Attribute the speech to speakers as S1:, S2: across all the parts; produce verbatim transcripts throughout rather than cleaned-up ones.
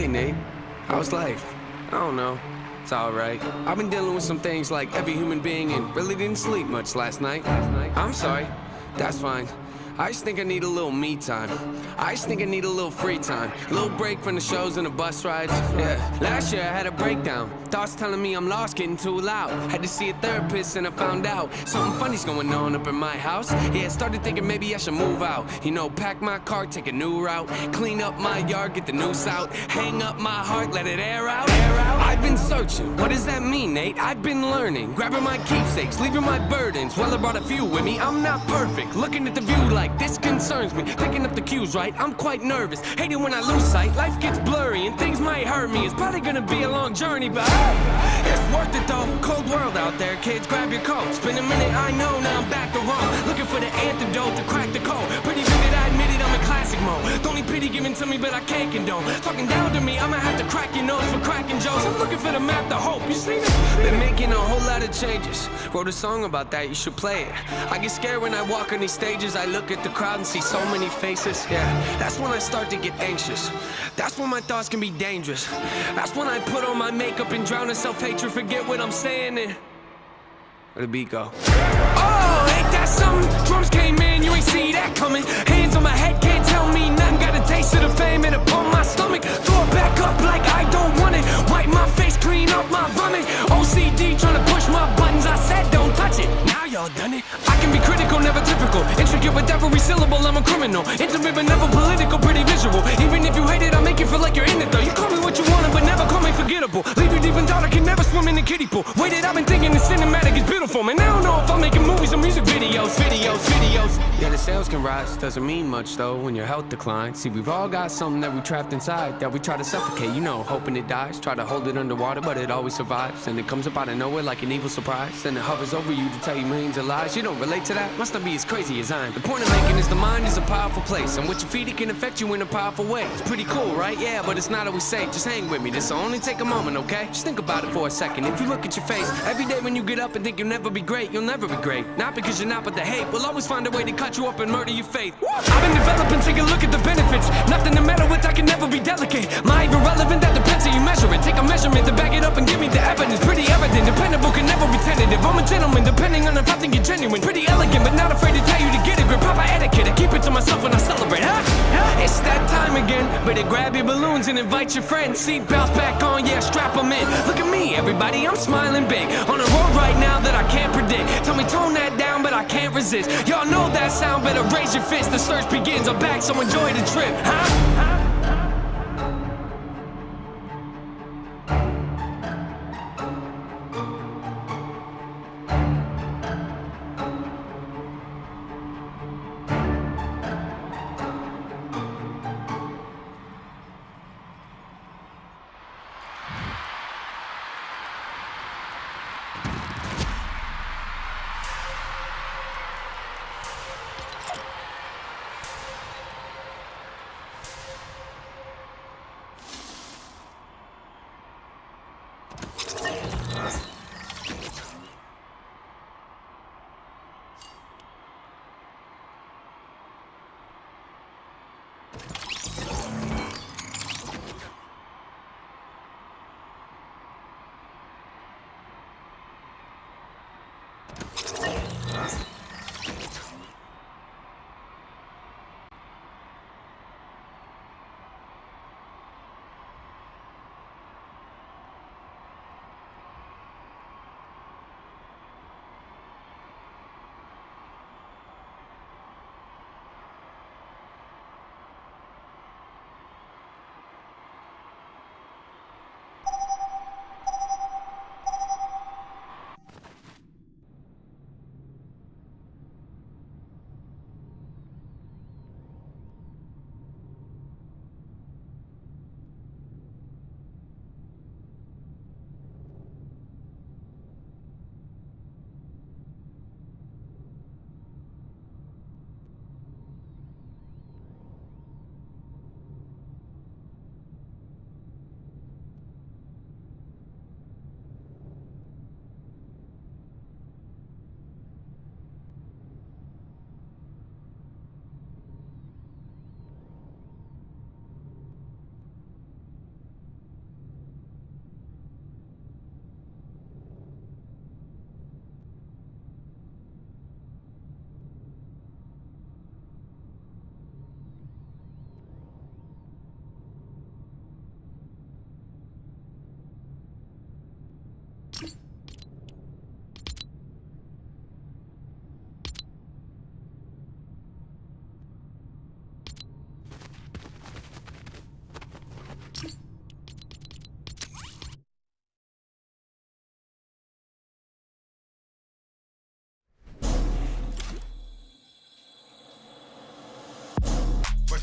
S1: Hey, Nate. How's life? I don't know. It's alright. I've been dealing with some things like every human being and really didn't sleep much last night. I'm sorry. That's fine. I just think I need a little me time. I just think I need a little free time. A little break from the shows and the bus rides. Yeah. Last year I had a breakdown. Thoughts telling me I'm lost, getting too loud. Had to see a therapist and I found out something funny's going on up in my house. Yeah, started thinking maybe I should move out. You know, pack my car, take a new route. Clean up my yard, get the noose out. Hang up my heart, let it air out. Air out. I've been searching. What does that mean, Nate? I've been learning. Grabbing my keepsakes, leaving my burdens. Well, I brought a few with me. I'm not perfect. Looking at the view like this concerns me. Picking up the cues right, I'm quite nervous. Hate it when I lose sight, life gets blurry and things might hurt me. It's probably gonna be a long journey, but it's worth it though. Cold world out there, kids, grab your coat. It's been a minute, I know, now I'm back to Rome. Looking for the antidote to crack the code. Pretty vivid, I admit it, I'm in classic mode. The only pity given to me, but I can't condone. Talking down to me, I'ma have to crack your nose for cracking jokes. I'm looking for the map to hope, you seen it? Been making a whole lot of changes. Wrote a song about that, you should play it. I get scared when I walk on these stages. I look at the crowd and see so many faces. Yeah, that's when I start to get anxious. That's when my thoughts can be dangerous. That's when I put on my makeup and drown in self-hatred. Forget what I'm saying and where the beat go? Oh, ain't that something? Drums came in, you ain't see that coming. Hands on my head, can't tell me nothing. Got a taste of the fame and upon my stomach. Throw it back up like I don't want it. Wipe my face, clean up my vomit. O C D trying to push my buttons. I said don't touch it. Now y'all done it. I can be critical, never typical. Intricate with every syllable, I'm a criminal. Intimate but never political, pretty visual. Even if you hate it, I make you feel like you're in it though. You call me what you wanted, but never call me forgettable. Leave you deep in thought, I can never swim in the kiddie pool. Waited, I've been thinking the cinematic is beautiful. Man, I don't know if I'm making movies or music videos, videos, videos. Yeah, the sales can rise, doesn't mean much though when your health declines. See, we've all got something that we trapped inside that we try to suffocate, you know, hoping it dies. Try to hold it underwater, but it always survives. And it comes up out of nowhere like an evil surprise. Then it hovers over you to tell you millions of lies. You don't relate to that? Must not be as crazy as I am. The point of making is the mind is a powerful place, and what you feed it can affect you in a powerful way. It's pretty cool, right? Yeah, but it's not always safe. Just hang with me, this'll only take a moment, okay? Just think about it for a second. If you look at your face every day when you get up and think you'll never be great, you'll never be great. Not because you're not, but the hate will always find a way to cut you up and murder your faith. I've been developing, take a look at the benefits. Nothing to meddle with, I can never be delicate. My irrelevant, that depends how you measure it. Take a measurement to back it up and give me the evidence. Pretty evident, dependable, can never be tentative. I'm a gentleman, depending on if I think you're genuine. Pretty elegant, but not afraid to tell you to get a grip. Proper etiquette, I keep it to myself when I celebrate, huh? It's that time again. Better grab your balloons and invite your friends. Seat belts back on, yeah, strap them in. Look at me, everybody, I'm smiling big. On a road right now that I can't predict. Tell me tone that down, but I can't resist. Y'all know that sound, better raise your fist. The search begins, I'm back, so enjoy the trip, huh? huh?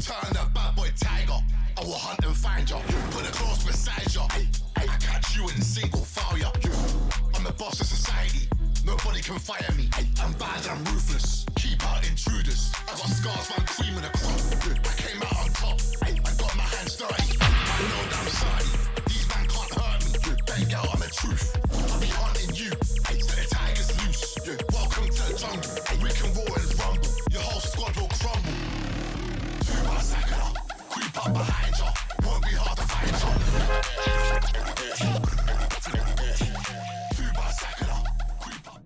S2: return the bad boy tiger. I will hunt and find ya. Put a cross beside ya. I catch you in single file ya. I'm the boss of society. Nobody can fire me. I'm bad and I'm ruthless. Keep out intruders. I got scars from cream in the crop. I came out on top. I got my hands dirty. I know that I'm sorry. These men can't hurt me. Bang out on the truth. I'll be hunting you. So the tiger's loose. Welcome to the jungle. We can roar and rumble. Your whole squad will crumble. Two by second up. Creep up behind ya. Won't be hard to find ya. Two by second up. Creep up.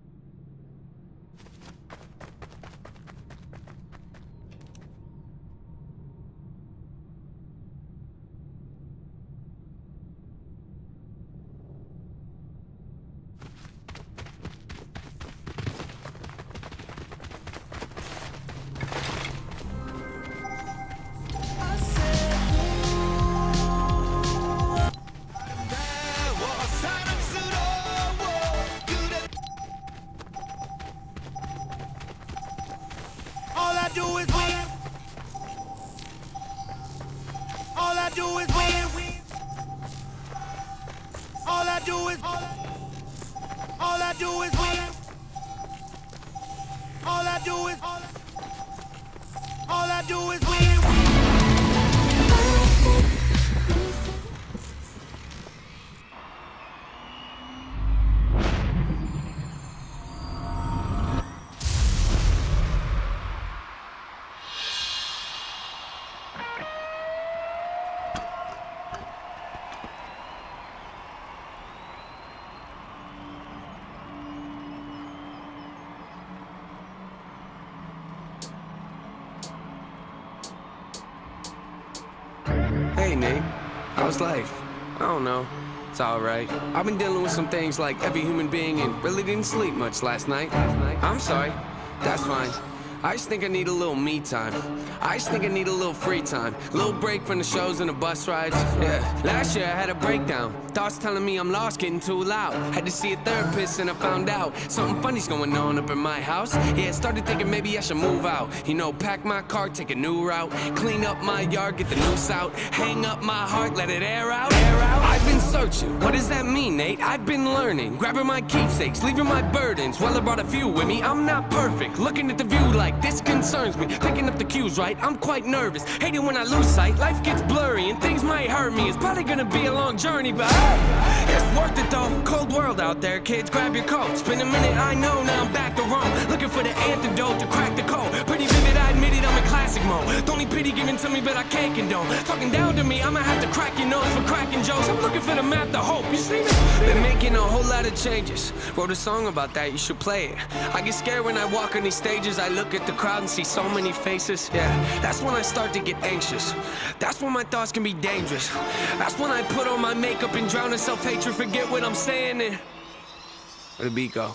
S3: All I do is win. All I do is win. All I do is all I do is win. All I do is all I do is win.
S1: Hey, Nate. How's life? I don't know. It's alright. I've been dealing with some things like every human being and really didn't sleep much last night. I'm sorry. That's fine. I just think I need a little me time. I just think I need a little free time. Little break from the shows and the bus rides. Yeah. Last year I had a breakdown. Thoughts telling me I'm lost, getting too loud. Had to see a therapist and I found out something funny's going on up in my house. Yeah, started thinking maybe I should move out. You know, pack my car, take a new route. Clean up my yard, get the noose out. Hang up my heart, let it air out. Air out. I've been searching. What does that mean, Nate? I've been learning. Grabbing my keepsakes, leaving my burdens. Well, I brought a few with me. I'm not perfect. Looking at the view like this concerns me. Picking up the cues right, I'm quite nervous. Hate it when I lose sight. Life gets blurry and things might hurt me. It's probably gonna be a long journey, but hey, it's worth it though. Cold world out there, kids, grab your coats. Been a minute, I know, now I'm back to Rome. Looking for the antidote to crack the code. Pretty vivid, I admit it, I'm in classic mode. Don't need pity given to me, but I can't condone. Talking down to me, I'ma have to crack your nose for cracking jokes. I'm looking for the map to hope, you see me? Been making a whole lot of changes. Wrote a song about that, you should play it. I get scared when I walk on these stages. I look at the crowd and see so many faces. Yeah, that's when I start to get anxious. That's when my thoughts can be dangerous. That's when I put on my makeup and drown in self-hatred. Forget what I'm saying and where the beat go?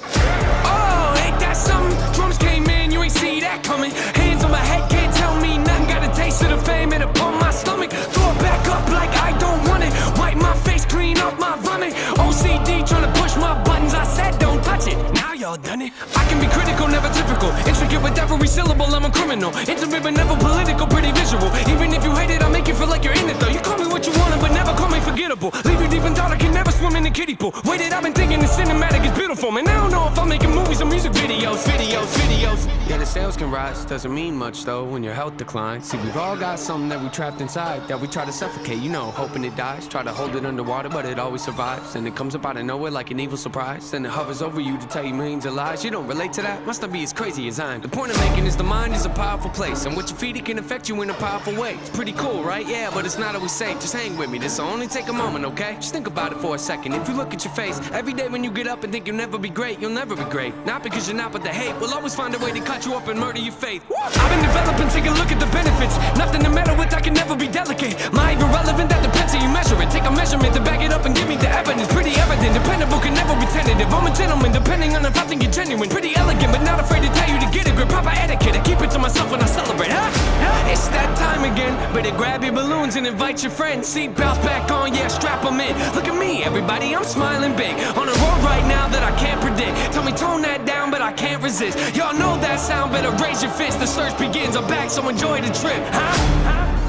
S1: Oh, ain't that something? Drums came in, you ain't see that coming. Hands on my head, can't tell me nothing. Got a taste of the fame and upon my stomach. Throw it back up like I don't want it. Wipe my face, clean up my vomit. O C D trying to push my buttons. I said don't touch it. Now y'all done it. I can be critical, never typical. Intricate with every syllable, I'm a criminal. Intimate but never political, pretty visual. Even if you hate it, I'll make you feel like you're in it though. You call me what you wanted, but never call me forgettable. Leave you deep in thought, I can never swim in the kiddie pool. Waited, I've been thinking the cinematic is beautiful. Man, I don't know if I'm making movies or music videos, videos, videos. Yeah, the sales can rise, doesn't mean much though when your health declines. See, we've all got something that we trapped inside that we try to suffocate, you know, hoping it dies. Try to hold it underwater, but it always survives. And it comes up out of nowhere like an evil surprise. Then it hovers over you to tell you millions of lies. You don't relate to that? Must not be as crazy as I'm. The point I'm making is the mind is a powerful place, and what you feed it can affect you in a powerful way. It's pretty cool, right? Yeah, but it's not always safe. Just hang with me, this'll only take a moment, okay? Just think about it for a second. If you look at your face, every day when you get up and think you'll never be great, you'll never be great. Not because you're not, but the hate will always find a way to cut you up and murder your faith. I've been developing, take a look at the benefits. Nothing to meddle with, I can never be delicate. My irrelevant, that depends how you measure it. Take a measurement to back it up and give me the evidence. Pretty evident, dependable, can never be tentative. I'm a gentleman, depending on if I think you're genuine. Pretty elegant, but not afraid to tell you to get a grip. Proper etiquette, I keep it to myself when I celebrate, huh? It's that time again. Better grab your balloons and invite your friends. Seatbelts back on, yeah, strap them in. Look at me, everybody, I'm smiling big. On a road right now that I can't predict. Tell me tone that down, but I can't resist. Y'all know that sound, better raise your fist. The search begins, I'm back, so enjoy the trip, huh? huh?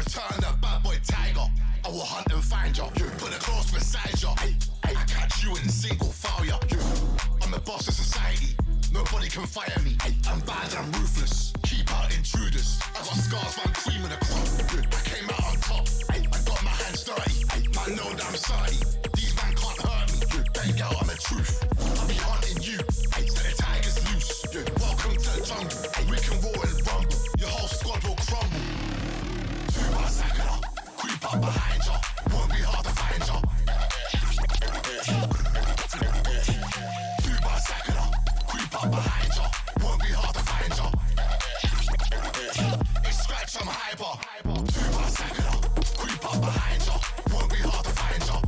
S2: Return the bad boy tiger. I will hunt and find ya. Put a cross beside ya. I catch you in single file ya. I'm the boss of society. Nobody can fire me. I'm bad and ruthless. Keep out intruders. I got scars from cream in the crop. I came out on top. I got my hands dirty. Man know that I'm sorry. These man can't hurt me. Bang out on the truth. I'll be hunting you. Set the tigers loose. Welcome to the jungle. We can roar and rumble. Your whole squad will crumble. Two bars second up. Creep up behind ya. Won't be hard to find ya. Two bars second up. Creep up behind ya. Won't be hard to find ya. It's scratch, I'm hyper. Two bars second up. Creep up behind ya. Won't be hard to find ya.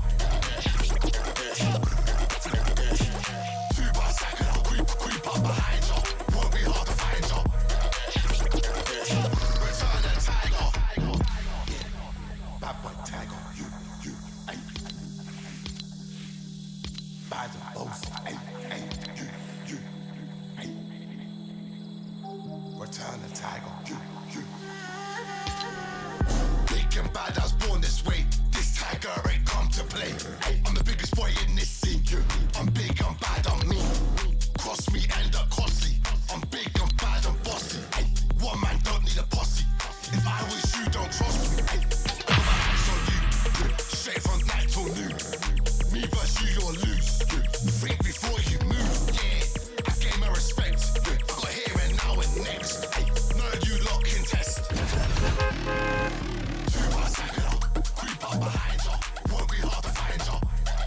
S2: Two bars second up. Creep, creep up behind ya. Won't be hard to find ya. Return the tiger. Bad boy tiger. You, you, ay. Bad boss. Ay, ay, you, you, ay. Return the tiger. You, you. Big and bad, I was born this way. This tiger ain't come to play. Ay, I'm the biggest boy in this scene. I'm big, I'm bad, I'm mean. Cross me, end up costly. I'm big, I'm bad, I'm bossy. Ay, one man don't need a posse. If I was you, don't trust me. Ay, I got my hands on you. Straight from night till noon. Me versus you, you'll lose. Think before you move. Yeah, I gain my respect. I got here and now and next. Ay, none of you lot can test. Two bars second up. Creep up behind ya. Won't be hard to find ya.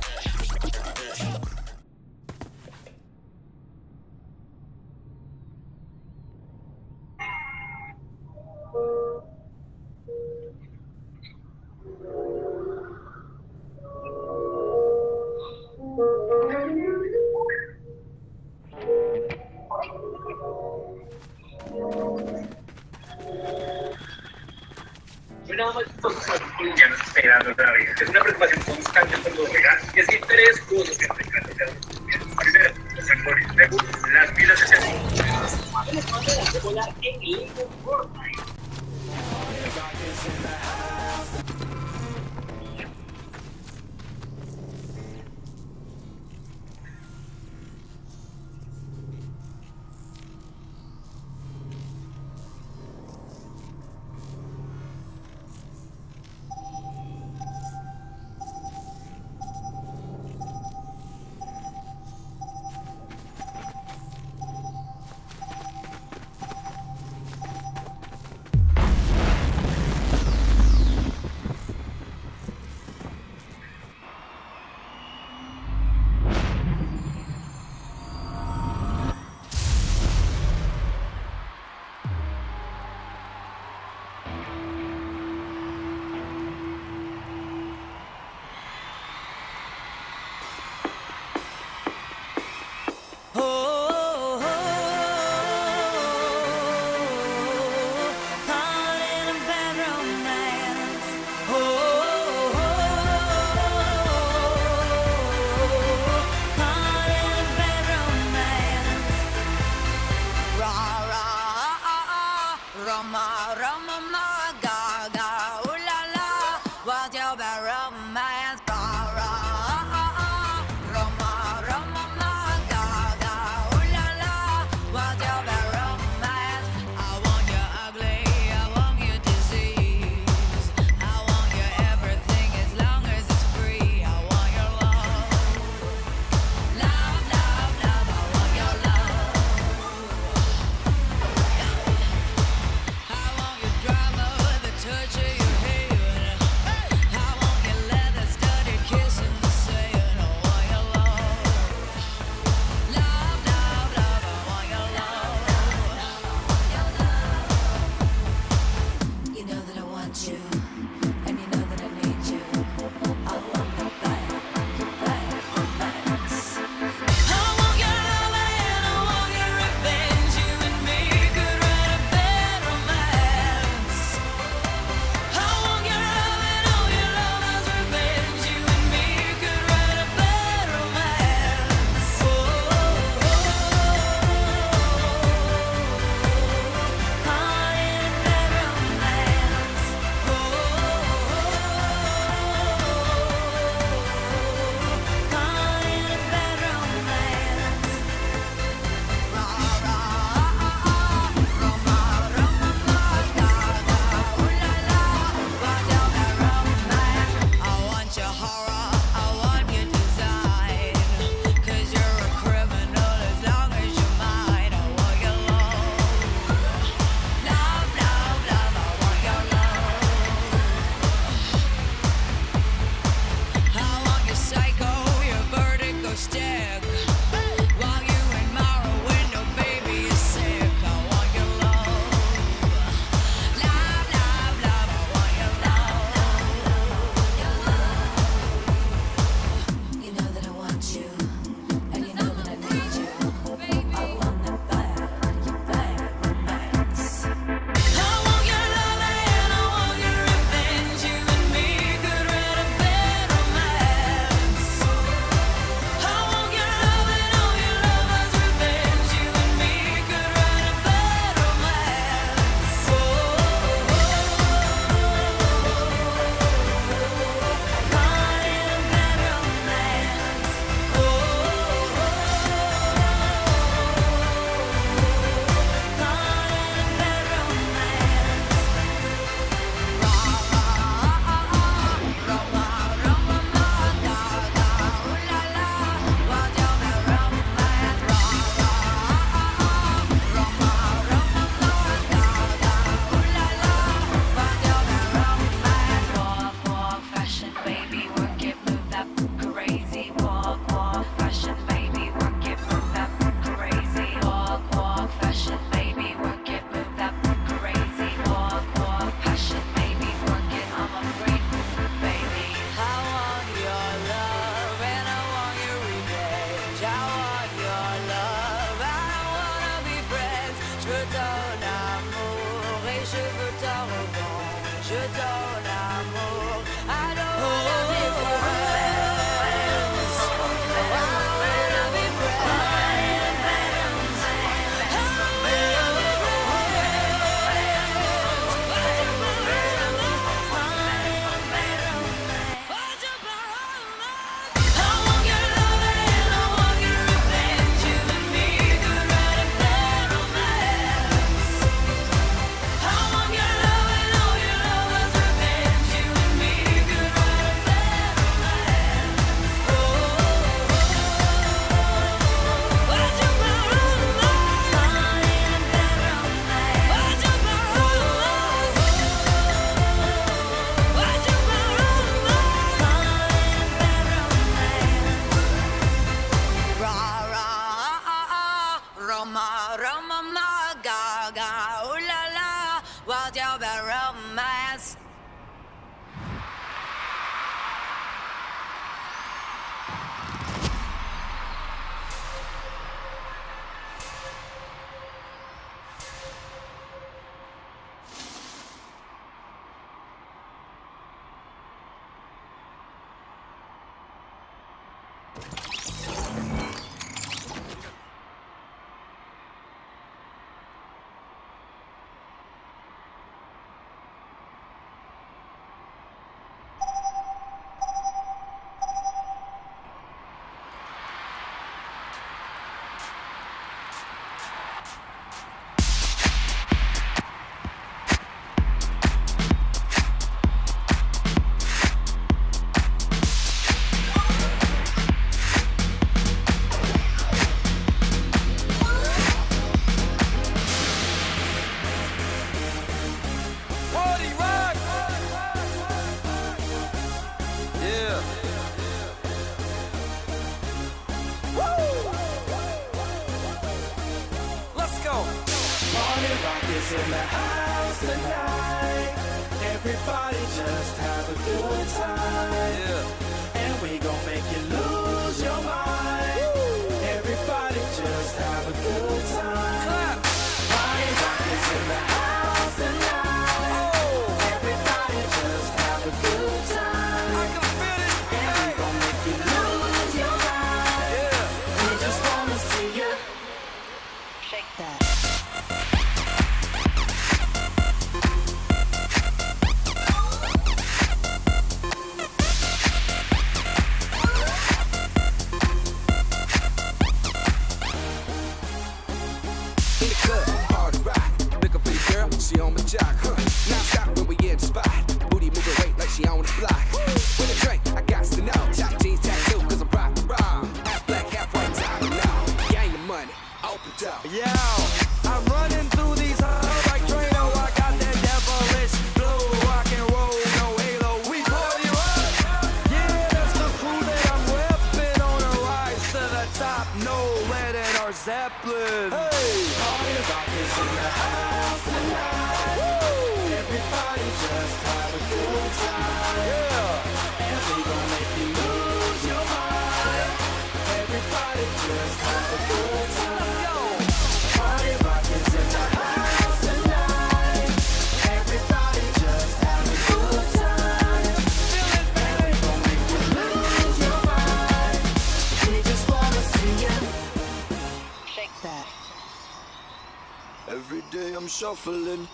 S4: Yo nada más ya no estoy esperando otra vez. Es una preocupación constante por los regalos. Y así tres cosas que me encantan. Primero, los actores. Segundo, las pilas de servicio. Las maneras de volar en Lego Fortnite.
S3: In the house tonight, everybody just have a good time, yeah. And we gon' make you lose your mind. Woo. Everybody just have a good time. Party rock is in the house tonight. Oh. Everybody just have a good time. I can feel it. And hey. We gon' make you lose your mind. Yeah. We just wanna see you shake that.
S1: She on my jock, huh? Now stop when we in the spot. Booty moving weight like she on the block. With a drink, I got to know. Tight jeans tattoo, cause I'm rock raw. Half black, half white, top now. Gang the money, open door. Yo, I'm running through these halls like Drano. I got that devilish flow. Rock and roll, no halo. We party rock. Yeah, that's the crew that I'm whipping on a rise to the top. No lead in our Zeppelin. Hey, party rock is in the house tonight. Everybody just have a good time, yeah. And we gon' make you lose your mind. Everybody just have a good time. Let's go. Party rock is in the house tonight. Everybody just have a good time. And we gon' make you lose your mind. We just wanna see you shake that. Every day I'm shuffling.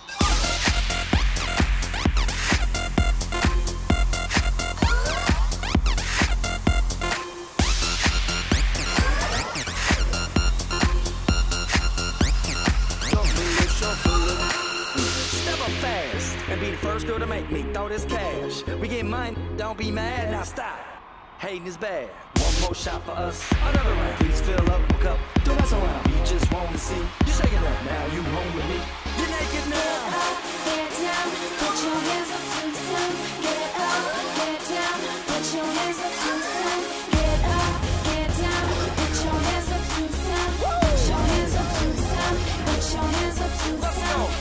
S1: And be the first girl to make me throw this cash. We get mine, don't be mad, now stop. Hating is bad. One more shot for us, another round. Please fill up a cup, don't mess around. We just want to see you shaking up now. You home with me? You're naked now.
S5: Get up, get down, put your hands up to the sun. Get up, get down, put your hands up to the sun. Get up, get down, put your hands up to the sun. Put your hands up to the sun. Put your hands up to the sun.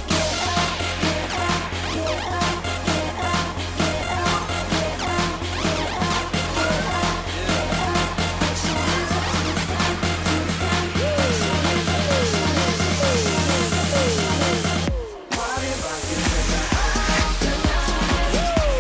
S3: Party rock is in the house tonight.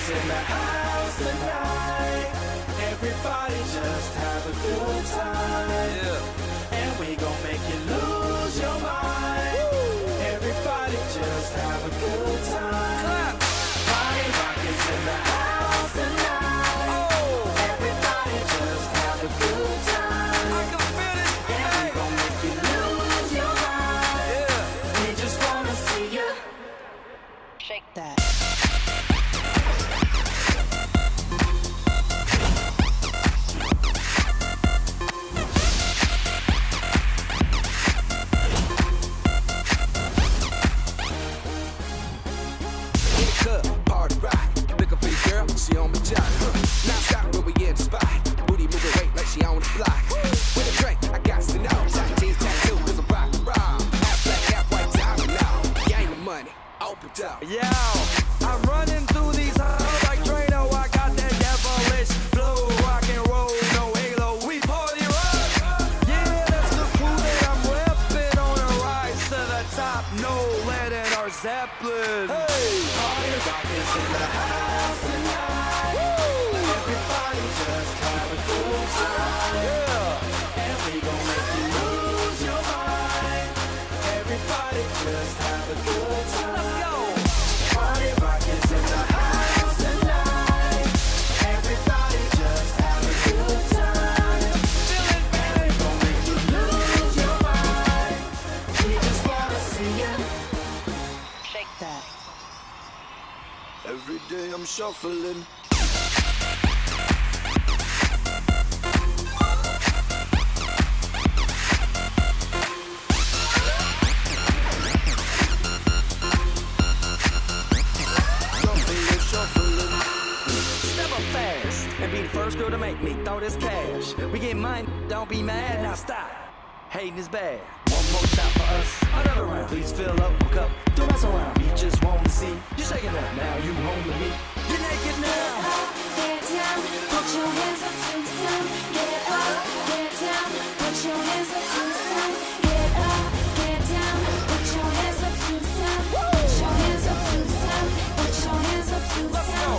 S3: rockers in the house tonight. Everybody just have a good time. Yeah. And we gon' make you lose your mind. Woo. Everybody just have a good time. Clap. Party rockers in the house tonight. Oh. Everybody just have a good time. I can feel it. And hey. We gon' make you lose your mind. Yeah. We just wanna see you shake that.
S1: She on my job, huh? Now stop when we in the spot. Booty moving weight like she on the block. With a drink, I got to know. Tight jeans, tattoo, cause I'm rock and roll. Half black, half white, diamond now. Gang of money, open up.
S3: Yo, I'm running through these halls like Drano. I got that devilish flow, rock and roll, no halo. We party rock. Yeah, that's the crew that I'm repping on a rise to the top. No lead in our Zeppelin. Hey, party rock is in the house tonight. Everybody just have a good time. Yeah. And we gon' make you lose your mind. Everybody just have a good time. Let's go. Party rockers in the house tonight. Everybody just have a good time. Feel it, baby. And we gon' make you lose your mind. We just wanna see you shake that.
S2: Every day I'm shuffling.
S3: And be the first girl to make me throw this cash. We get mine, don't be mad, now stop. Hating is bad. One more shot for us, another round. Please fill up my cup, don't mess around. We just wanna see you shaking up. Now you home with me. You're naked now.
S5: Get up, get down, put your hands up to the sun. Get up, get down, put your hands up to the sun. Get up, get down, put your hands up to the sun. Put your hands up to the sun. Put your hands up to the sun.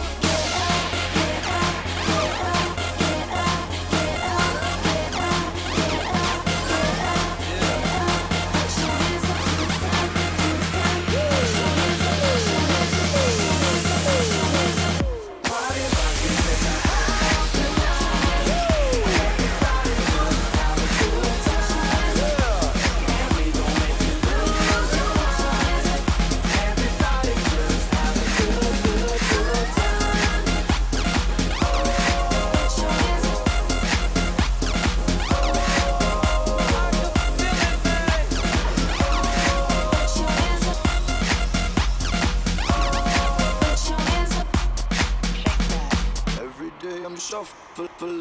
S2: Shuffling.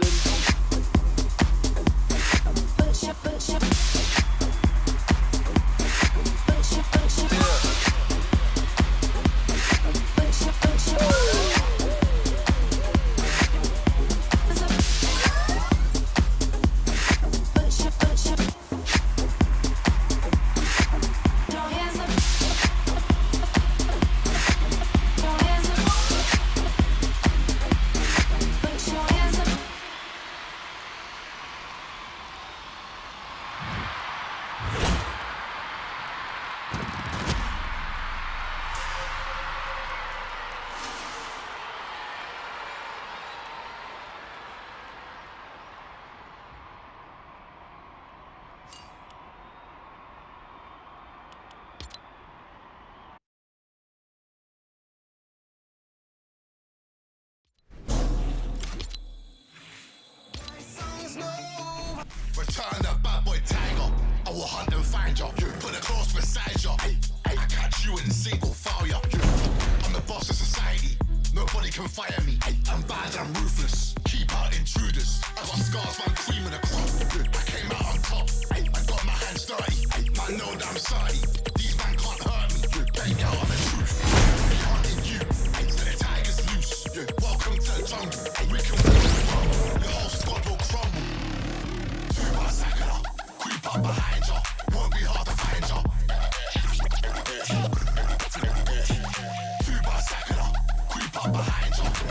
S2: Return the bad boy tiger. I will hunt and find ya. Put a cross beside ya. I catch you in single file ya. I'm the boss of society. Nobody can fire me. I'm bad, I'm ruthless. Keep out intruders. I got scars, man, cream in the crop. I came out on top. I got my hands dirty. Man, know that I'm sorry. These man can't hurt me. Playing out on the truth. We hunting you. So the tiger's loose. Welcome to the jungle. We can win the world. Your whole squad will crumble. Two by Sakura. Creep up behind ya. Won't be hard to find ya. Two by Sakura. Creep up behind ya.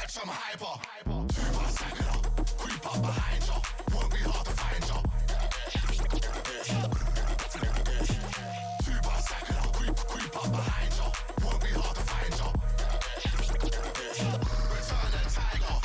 S2: like some hyper. Two by second, creep up behind ya. Won't be hard to find ya. Two by second, creep, creep up behind ya. Won't be hard to find ya. Return the tiger.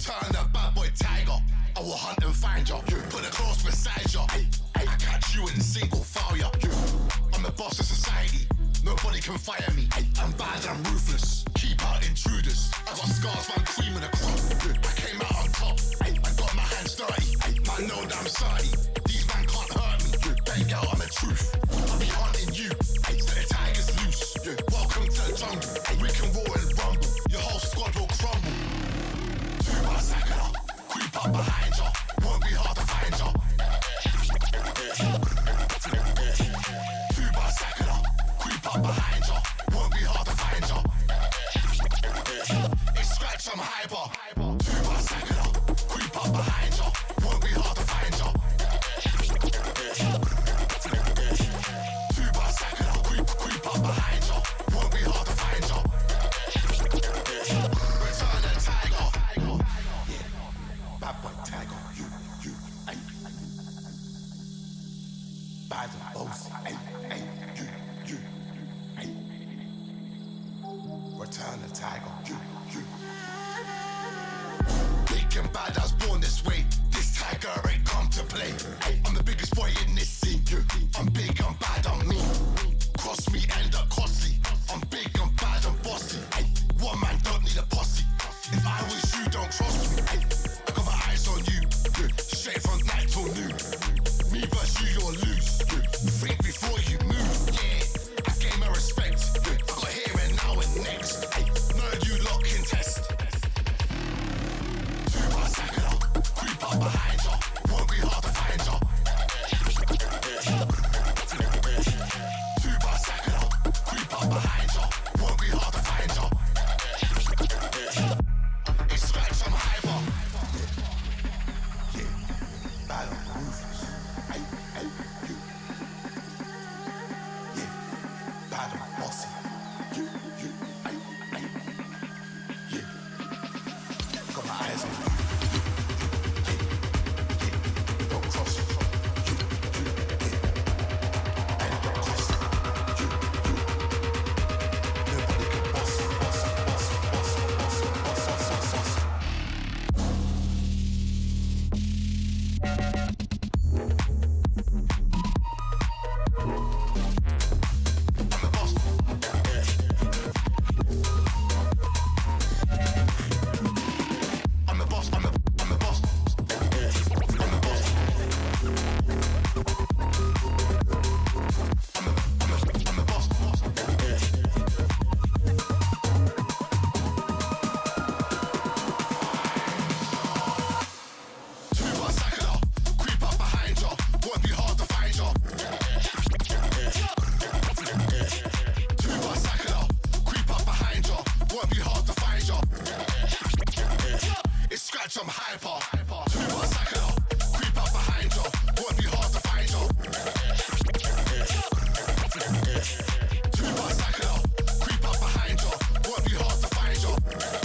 S2: Return the bad boy tiger. I will hunt and find ya. Put a cross beside ya. I catch you in single file ya. I'm the boss of society. Nobody can fire me. I'm bad and ruthless. Keep out intruders. I got scars from cream in the crop. I came out on top. I got my hands dirty. Man know that I'm sorry. These man can't hurt me. Bang out on the truth. I'll be hunting you. So the tiger's loose. Welcome to the jungle. We can roar and rumble. Your whole squad will crumble. Two bar sacker. Creep up behind ya. Won't be hard to find ya. Two bar sacker. Creep up behind ya. Won't be hard to find ya. It's scratch, I'm hyper. Two bar sacker. Creep up behind ya. Won't be hard to find ya. Two bar sacker. Creep, creep up behind ya. Won't be hard to find ya. Return the tiger. Yeah. Bad boy tiger. You, you, ay. Bad and bossy. Ay, ay. You, you, ay. Return the tiger. You, you. Big and bad, I was born this way. This tiger ain't come to play. Ay, I'm the biggest boy in this scene. You, I'm big, I'm bad, I'm mean. Cross me, end up costly. I'm big, I'm bad, I'm bossy. Ay, one man don't need a posse. If I was you, don't trust me. Ay, I got my eyes on you. Yeah, straight from night till noon. Me versus you, you'll lose. Yeah, think before you move. Yeah, I gain my respect. Yeah, I got here and now and next. Ay, none of you lot can test. Two bar sacker, creep up behind ya. Won't be hard to find ya. Two bar sacker, creep up behind ya. Won't be hard to find ya. It's scratch, I'm hyper. Yeah, yeah, bad and ruthless. Ay, ay, you. Yeah, bad and bossy. You, you, ay, ay. Yeah, got my eyes on you. Yeah, yeah, don't cross me. You, you, yeah. Ay, don't cross me. You, you. Nobody can boss me, boss me, boss me, boss me, boss me, boss me, boss me, boss me. I'm the boss. I'm the boss. I'm the I'm the boss. I'm the boss. I'm the I'm the I'm the boss. Two bar sacker, creep up behind ya. Won't be hard to find ya. Two bar sacker, creep up behind ya. Won't be hard to find ya. It's scratch, I'm hyper. Two bar sacker, creep up behind ya. Won't be hard to find ya. Two bar sacker, creep up behind ya. Won't be hard to find ya.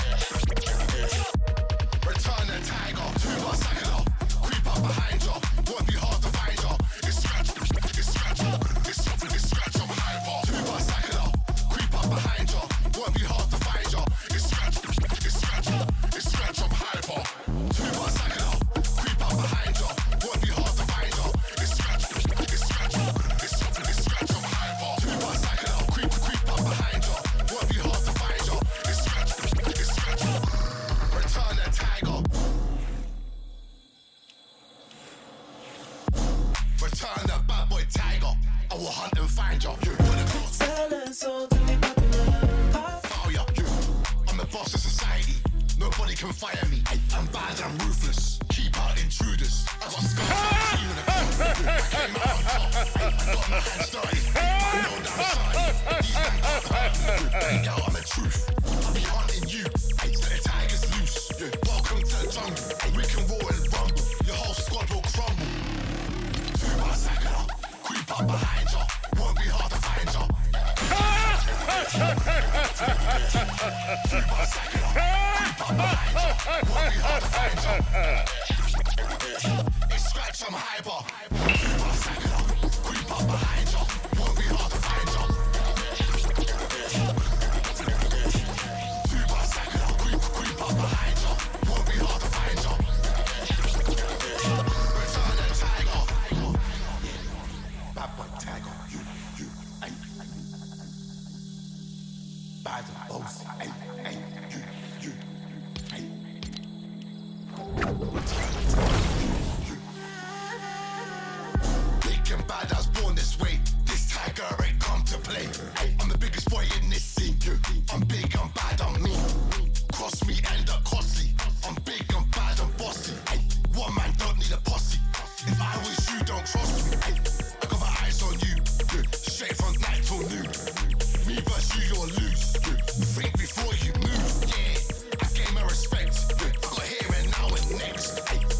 S2: Return the tiger. Two bar sacker, creep up behind ya. Won't be hard to find ya. It's scratch, it's scratch, it's it's scratch, I'm hyper. Two bar sacker, creep up behind ya. Won't be hard to find ya. It's scratch, it's scratch, it's scratch, I'm hyper. Two bar sacker, creep up behind ya. Won't be hard to find ya. It's scratch, it's scratch, it's it's scratch, I'm hyper. Two bar sacker, creep creep up behind ya. Won't be hard to find ya. It's scratch, it's scratch. Return the tiger. Return the bad boy tiger. I will hunt and find ya. You put a cross fire ya. You, I'm the boss of society. Nobody can fire me. I'm bad and ruthless. Keep out intruders. I got scars on the team in the crop. I came out on top. I got my hands dirty. I know that I'm sorry. These men can't hurt me. Bang out on the truth. I'll be hunting you. So the tiger's loose. Welcome to the jungle. We can roar and rumble. Your whole squad will crumble. Two bar sacker, creep up behind ya. Won't be hard to find ya. Two bar sacker, creep up behind ya. Won't be hard to find ya. It's scratch, I'm hyper. Two bar sacker, creep up behind ya. Won't be hard to find ya. Two bar sacker, creep, creep up behind ya. Won't be hard to find ya. Big and bad, I was born this way. This tiger ain't come to play. I'm the biggest boy in this scene. I'm big, I'm bad, I'm mean. Cross me, end up costly. I'm big, I'm bad, I'm bossy. One man don't need a posse. If I was you, don't trust me. I got my eyes on you. Straight from night till noon. Me versus you, you'll lose. Think before you move. Yeah, I gave my respect. I got here and now and next.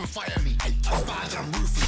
S2: fire me. I'm bad and ruthless.